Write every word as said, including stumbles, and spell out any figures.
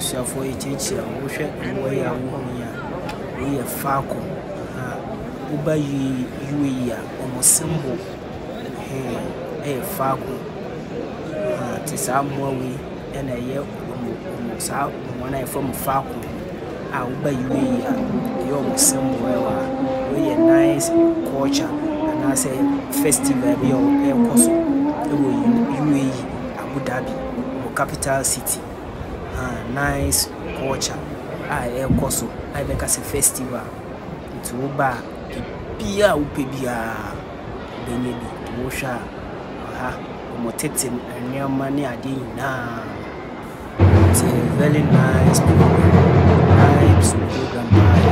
for a teacher, which way I we a falcon. Uba you, you almost symbol. A falcon. Tis our more way and a year almost out when I from falcon. I uba you, you almost symbol. We a nice culture, and I say festival be your air cost. U A E, Abu Dhabi, capital city. Uh, nice culture. I air coso. I make us a festival. It's Uba, Pia Upebia, Benebi, Mosha, aha, Motetin, and your money I did now. It's a very nice program. Nice program.